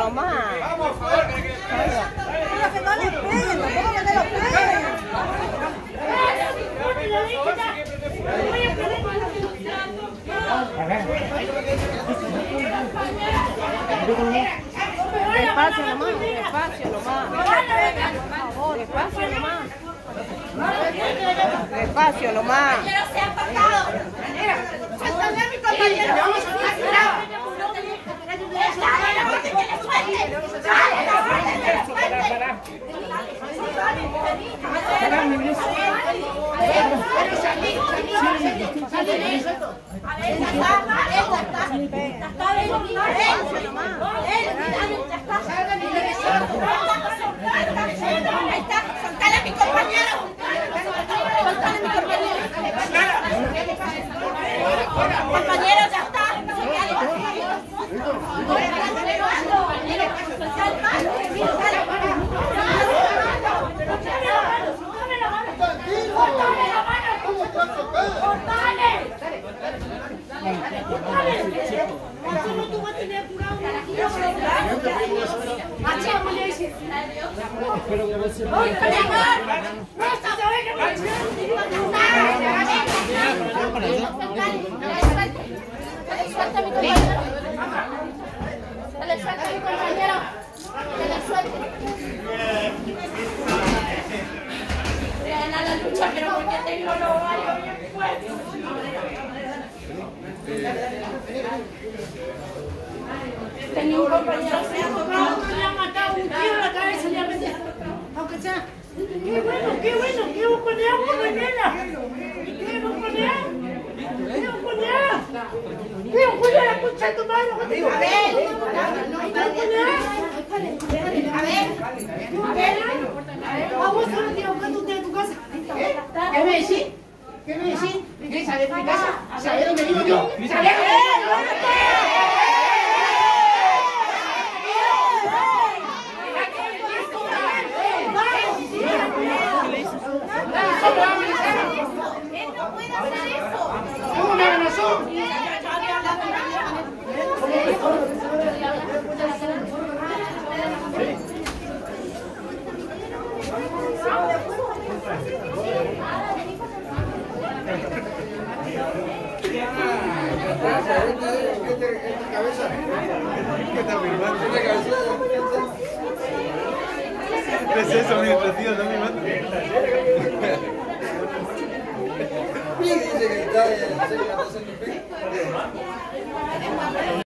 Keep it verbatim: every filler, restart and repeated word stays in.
nomás. Vamos, por favor. Pero que no les peguen, tampoco que no los peguen. Despacio nomás, despacio nomás. Por favor, despacio nomás. Despacio nomás. ¡Compañero, se ha pasado! ¡Suéltame a mi compañero! ¡Vamos a ¡Está la orden que le suelte! ¡Dale, la orden que le suelte! ¡Soltale a mi compañero! ¡Soltale a mi compañero! ¡Compañero, ya está! Suelta a mi compañero. Dale, suelta a mi compañero. Dale, suelta. Voy a ganar la lucha, pero porque tengo los ovarios bien fuertes. Tenía un compañero que ha tocado, que le ha matado un tío en la cabeza y le ha metido. Aunque sea. ¡Qué bueno, qué bueno! ¡Qué buconea, buconera! ¡Qué buconea! ¡Qué buconea! ¡Qué buconea la concha de tu madre! ¡A ver! ¡A ver! ¿A vos solo te buscando usted en tu casa? ¿Qué me decís? ¿Qué me decís? ¿Qué sabés mi casa? ¿Sabés dónde vivo yo? ¿Sabés dónde vivo yo? Él no puede hacer eso. ¿Cómo me amenazó? ¿Qué está filmando? ¿Qué es eso, mi tío? ¿No me manda? Dice que está en la